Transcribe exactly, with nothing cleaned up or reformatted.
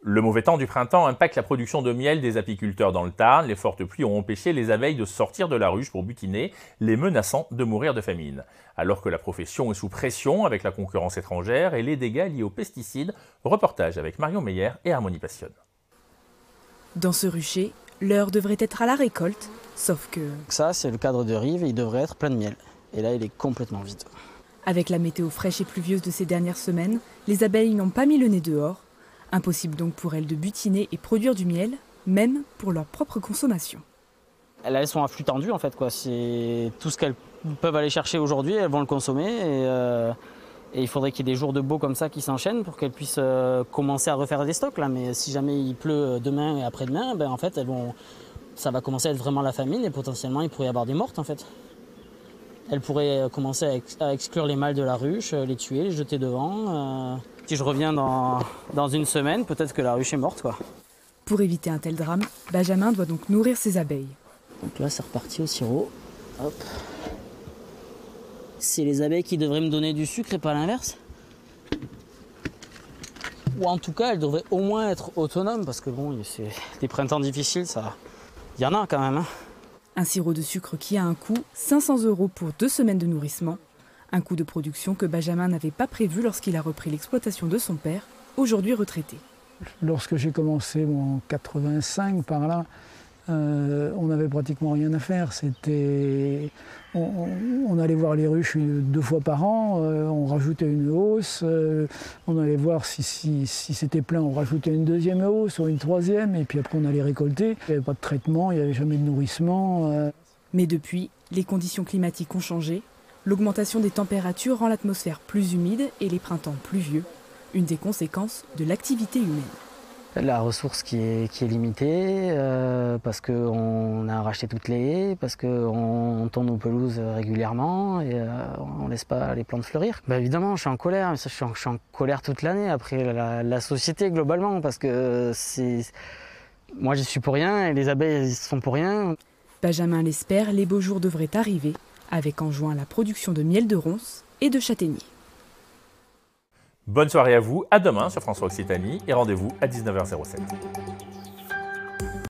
Le mauvais temps du printemps impacte la production de miel des apiculteurs dans le Tarn. Les fortes pluies ont empêché les abeilles de sortir de la ruche pour butiner, les menaçant de mourir de famine. Alors que la profession est sous pression avec la concurrence étrangère et les dégâts liés aux pesticides, reportage avec Marion Meyer et Harmonie Passionne. Dans ce rucher, l'heure devrait être à la récolte, sauf que... Ça, c'est le cadre de rive et il devrait être plein de miel. Et là, il est complètement vide. Avec la météo fraîche et pluvieuse de ces dernières semaines, les abeilles n'ont pas mis le nez dehors. Impossible donc pour elles de butiner et produire du miel, même pour leur propre consommation. Elles sont à flux tendu en fait, quoi. C'est tout ce qu'elles peuvent aller chercher aujourd'hui, elles vont le consommer. Et, euh, et il faudrait qu'il y ait des jours de beau comme ça qui s'enchaînent pour qu'elles puissent euh, commencer à refaire des stocks. Là. Mais si jamais il pleut demain et après-demain, ben, en fait, elles vont, ça va commencer à être vraiment la famine et potentiellement il pourrait y avoir des mortes en fait. Elles pourraient commencer à, ex à exclure les mâles de la ruche, les tuer, les jeter devant. Euh... Si je reviens dans, dans une semaine, peut-être que la ruche est morte, quoi. Pour éviter un tel drame, Benjamin doit donc nourrir ses abeilles. Donc là, c'est reparti au sirop. Hop. C'est les abeilles qui devraient me donner du sucre et pas l'inverse. Ou en tout cas, elles devraient au moins être autonomes, parce que bon, c'est des printemps difficiles, ça, il y en a quand même. Hein. Un sirop de sucre qui a un coût, cinq cents euros pour deux semaines de nourrissement. Un coût de production que Benjamin n'avait pas prévu lorsqu'il a repris l'exploitation de son père, aujourd'hui retraité. Lorsque j'ai commencé bon, en quatre-vingt-cinq par là, euh, on n'avait pratiquement rien à faire. C'était, on, on allait voir les ruches deux fois par an, euh, on rajoutait une hausse, euh, on allait voir si, si, si c'était plein, on rajoutait une deuxième hausse ou une troisième, et puis après on allait récolter. Il n'y avait pas de traitement, il n'y avait jamais de nourrissement. Euh. Mais depuis, les conditions climatiques ont changé. L'augmentation des températures rend l'atmosphère plus humide et les printemps pluvieux, une des conséquences de l'activité humaine. La ressource qui est, qui est limitée, euh, parce qu'on a racheté toutes les haies, parce qu'on tourne nos pelouses régulièrement et euh, on ne laisse pas les plantes fleurir. Bah évidemment, je suis en colère, mais ça, je, suis en, je suis en colère toute l'année après la, la société globalement, parce que c'est, moi je suis pour rien et les abeilles elles sont pour rien. Benjamin l'espère, les beaux jours devraient arriver, avec en juin la production de miel de ronces et de châtaigniers. Bonne soirée à vous, à demain sur François Occitanie et rendez-vous à dix-neuf heures zéro sept.